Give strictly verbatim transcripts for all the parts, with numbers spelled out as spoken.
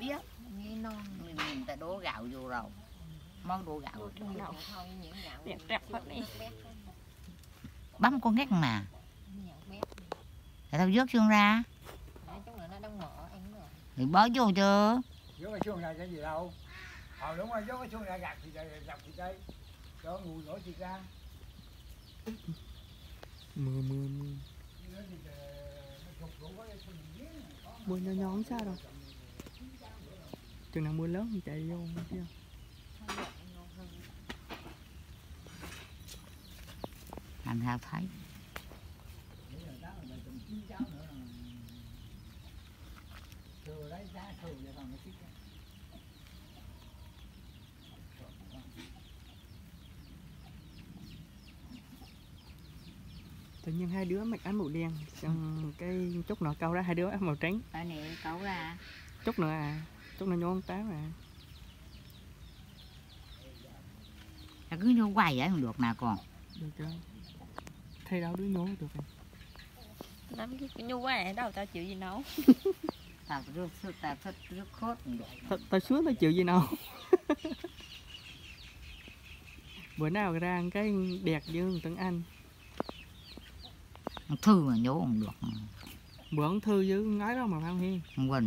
biết nghe non mình nhìn ta đổ gạo vô rồi món đổ gạo đẹp đẹp hết đi bấm con ngắt mà tại tao vớt xương ra thì bó vô chưa vớt cái xương này cái gì đâu ờ đúng rồi vớt cái xương ra gạt thì gạt thì đây cho nguội nổi thịt ra mưa mưa mưa mưa nhỏ nhỏ không sao đâu chừng nào mưa lớn thì chạy vô chứ làm sao thấy tự nhiên hai đứa mặc áo màu đen xong cái chút nữa câu ra hai đứa áo màu trắng cái này cấu ra chút nữa à chút nữa nhón tám à ta cứ nhô quay vậy không được nào còn được chưa thay đâu đứa nhón được rồi lắm cái nhu quá ở đâu tao chịu gì nấu tao rất tao thích rất khốt tao sướng tao chịu gì nào bữa nào ra ăn cái đẹp dương tấn anh thư mà nhổ không được bữa ông thư với ngái đó mà phải không Hiên không quên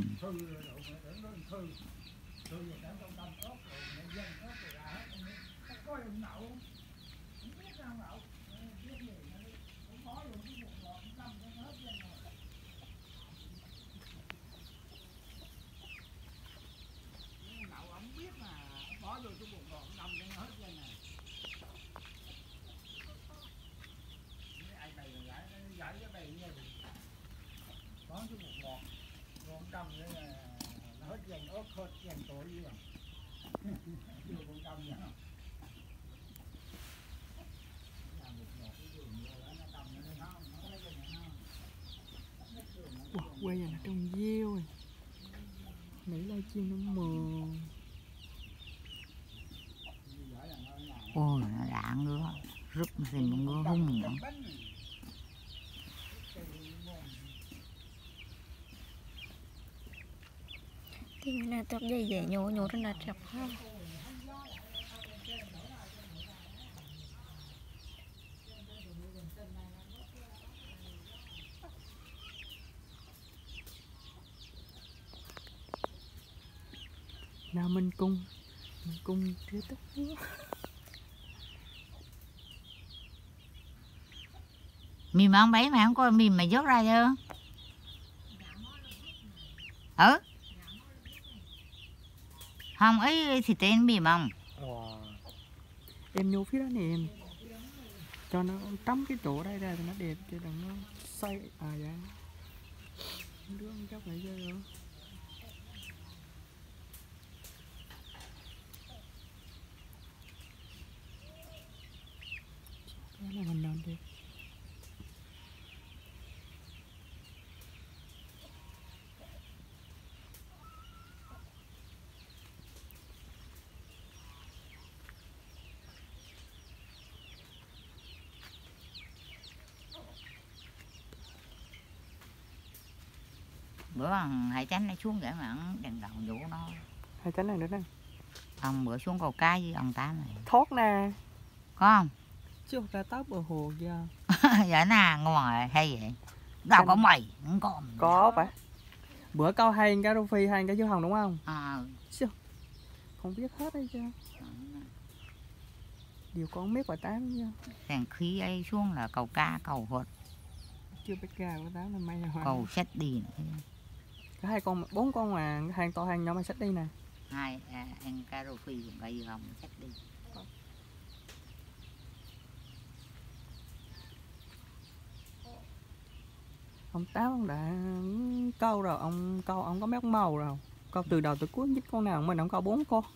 quay giờ nó trong gieo rồi nãy live chim nó mờ ôi nó đã ngứa rút thì nó ngứa hung nữa thì là tập dây dẻ nhổ nhổ rất là chặt ha nào mình cung mình cung chưa tất mì mà ông bấy mà không có mì mà vớt ra chưa ừ không ấy thì tên mì mà wow. Em nhô phía đó nè em cho nó tắm cái chỗ đây ra thì nó đẹp chứ đừng nó xoay à dạ đứa ăn chốc lại chơi rồi cái này mình làm đi bữa hai chánh nó xuống để mà ăn đèn đầu vũ nó hai chánh này nữa nè ông bữa xuống cầu cá với ông tám này thoát nè có không chưa ra tóc bờ hồ giờ dạ nè ngoài hay vậy đâu có mày không có có phải bữa câu hai cá rô phi hai cá chú hồng đúng không à. Chưa. Không biết hết đấy chưa điều con mét quả tám chưa đèn khí ấy xuống là cầu cá cầu hột chưa biết gà quả tám là may là cầu sách đi có hai con bốn con mà hai to hai nhỏ mà sách đi nè hai à, anh cá rô phi còn cây hồng sách đi ông Tám ông đã câu rồi ông câu ông có mấy con màu rồi câu từ đầu tới cuối nhất con nào mình ông câu bốn con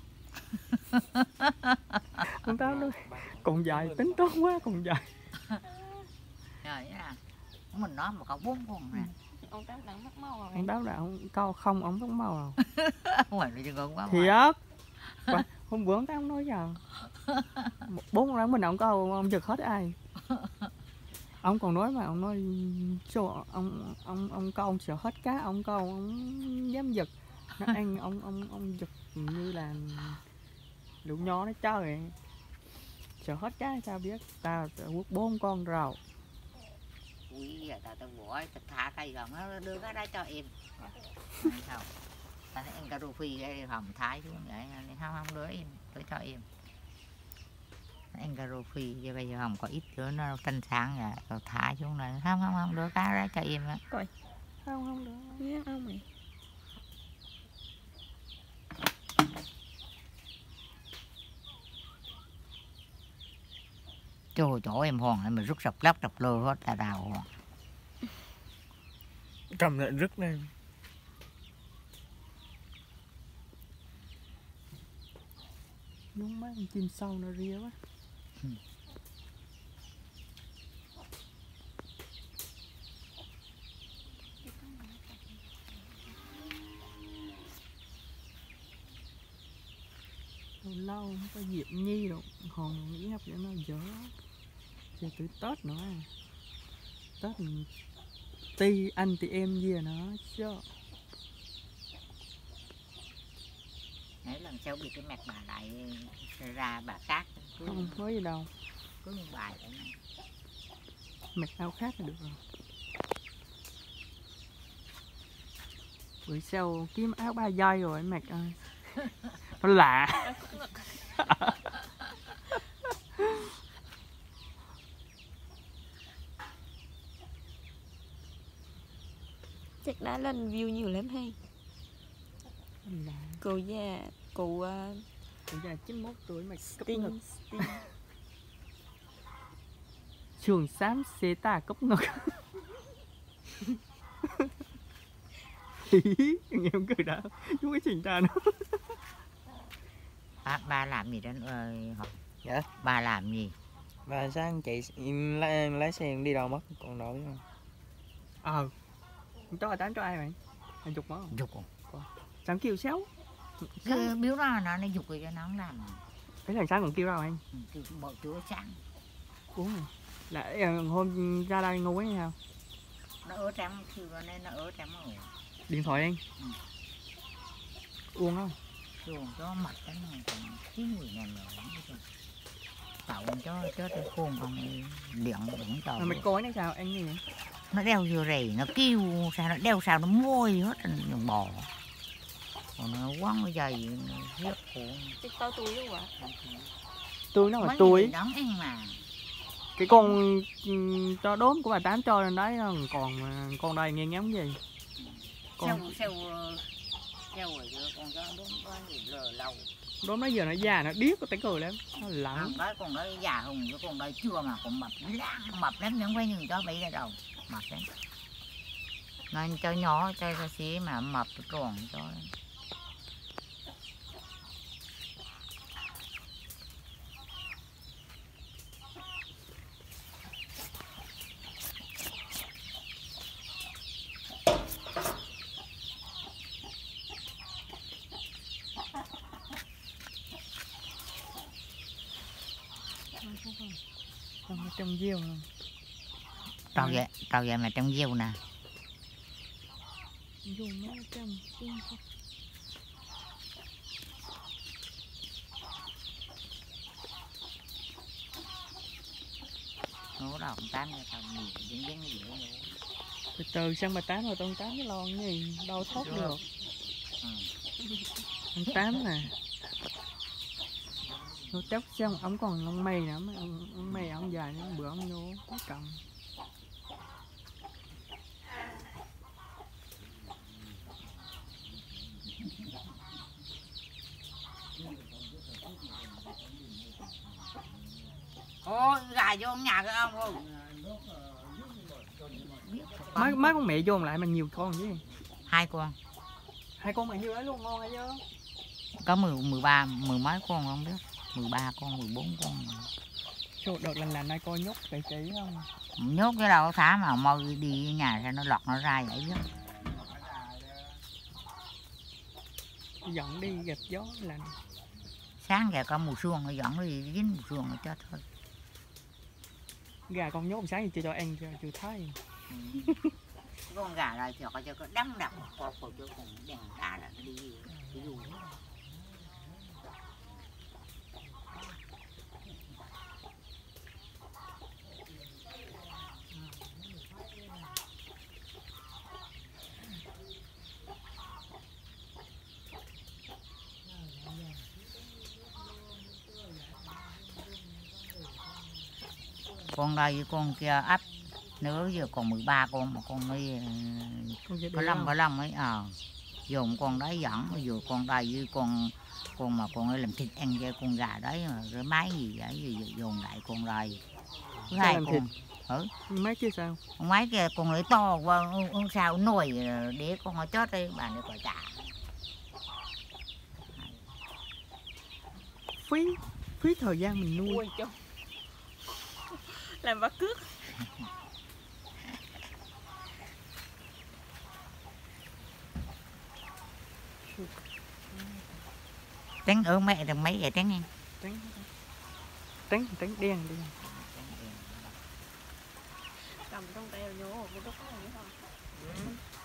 ông Tám nói còn dài tính toán quá còn dài rồi nha mình nói mà câu bốn con nè ông Tám đã mất màu rồi ông Tám là ông câu không ông mất màu rồi ngoài nó chưa quá thiệt hôm bữa ông Tám nói giờ bốn con rắn mình ông câu ông giật hết ai ông còn nói mà ông nói cho ông ông ông câu ông sợ hết cá ông câu ông dám giật Nó ăn ông ông ông giật như là lũ nhỏ nó chơi, sợ hết cái sao biết. Tao quất bốn con rào. Ui giờ tao tao bỏ tao thả cây rồi nó đưa cái đó cho em. Không, tao thấy em cà rô phi đây hòm thái xuống vậy không không đưa em, đưa cho em. Em cà rô phi chứ bây giờ không có ít nữa nó thanh sáng rồi tao thả xuống này không không không đưa cái đó cho em á. Coi. Không không được. Nghe ông mày. Trời chỗ em hoàng này mà rút sập lóc sập lơ hết là đào. Cầm lại rứt này. Đúng mấy con chim sâu nó ria quá. Ừ. Lâu lâu không có dịp nhi đâu, hòn nghĩ hấp cho nó dở. Giờ tới Tết nữa. Tết ti anh thì em gì à nó chứ. Nếu lần sau bị cái mặt bà lại ra bà khác cứ, Không có gì đâu. cứ một bài vậy này. Mặc áo khác là được rồi. Bữa sau kiếm áo ba dây rồi mặc ơi. Nó lạ. Chắc đã lên view nhiều lắm hay. Lạ. Cụ già, cụ uh, Bây giờ chín mốt tuổi mà cấp Sting, ngực. Sting. Trường xám xế tà cấp ngực. Nghe không cười đã. Chú cái trình ta nữa. Ba, ba làm gì đó ơi học. Dạ. Ba làm gì? Và sáng chị em lái, lái xe em đi đâu mất còn đổi không? Ờ. Cho tám cho ai vậy? Anh dục mất không? Dục không? Sáng kêu xéo. Cứ biếu nó nó nó dục rồi cho nó không làm. Cái thằng sáng còn kêu đâu anh? Cứ bộ chúa sáng. Uống rồi. Lại hôm ra đây ngủ ấy sao? Nó ớ trắng kêu nó nên nó ớ trắng rồi. Điện thoại anh. Ừ. Uống không? Chuồng cho mặt cái này còn khí người này nữa lắm chứ. Tạo cho cho cái khuôn con điện đúng Mà rồi. mày coi nó sao anh gì vậy? Nó đeo vừa rầy nó kêu sao nó đeo sao nó môi hết rồi bò. Còn nó quăng cái giày hiếp cuộn. Chắc tao túi luôn ạ. Tôi nó mà Mấy tôi người đóng ăn mà. cái con ừm, cho đốm của bà Tám cho lên đấy còn mà con đây nghe ngắm gì con Sâu sâu sâu rồi chứ con cho đúng có gì lờ lâu. đốm nó giờ nó già nó điếc có tay cười lắm nó Không lặng. có con đó già hùng với con đây chưa mà còn mập lắm mập lắm nhưng phải nhưng cho bị ra đầu mập đấy. Nên cho nhỏ cho cho xí mà mập còn cho. Con trong diêu không? Tao vậy tao vậy mà trong diêu nè. Dùng mấy trong diêu không? Nó đâu không tám cho tao nhiều dính dính cái gì nữa. Từ từ sang bà Tám rồi tao Tám cái lon gì đâu thoát Chưa. được. Ừ. Ông Tám nè. Nó chốc xong ông còn ông mây nữa mà ông, ông mây ông dài nữa bữa ông vô nó cầm. Ôi gà vô nhà cái ông ơi. Mấy mấy con mẹ vô lại mà nhiều con chứ. Hai con. Hai con mà nhiêu đấy luôn ngon hay chưa? Có mười mười ba mười mấy con không biết. Mười ba con mười bốn con. Chỗ đợt lần là nay coi nhốt cái chỉ không? Nhốt cái đâu thả mà mau đi nhà ra nó lọt nó ra vậy chứ. Dẫn đi gặp gió lạnh. Sáng kìa có mùa xuông nó dẫn đi dính mùa xuông nó cho thôi. Gà con nhốt sáng thì chưa cho ăn chưa chưa thấy. Ừ. con gà này thì họ cho có đắng đập có có cho con đèn đá là nó đi cái dù con đây con kia ấp nữa giờ còn mười ba con mà con ấy Con dễ có đẻ lăm không? có lăm ấy ờ dùng con đấy dẫn vừa con đây với con con mà con ấy làm thịt ăn với con gà đấy mà cái máy gì vậy gì dùng lại con đây Sao hai làm con thịt? ừ Mấy kia sao? con máy kia con ấy to qua ông sao nồi để con họ chót đây bà này gọi trả Phí phí thời gian mình nuôi. Ui trời. Làm bắt cướp. tránh ở mẹ thằng mấy vậy tránh em Tránh tránh tránh đen đi. Cầm trong tay nhổ cái đốt này nữa thôi.